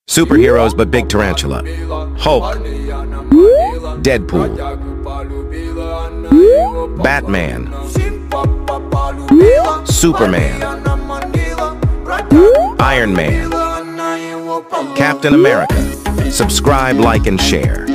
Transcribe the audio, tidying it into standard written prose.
Superheroes but Big Tarantula. Hulk. Deadpool. Batman. Superman. Iron Man. Captain America. Subscribe, like, and share.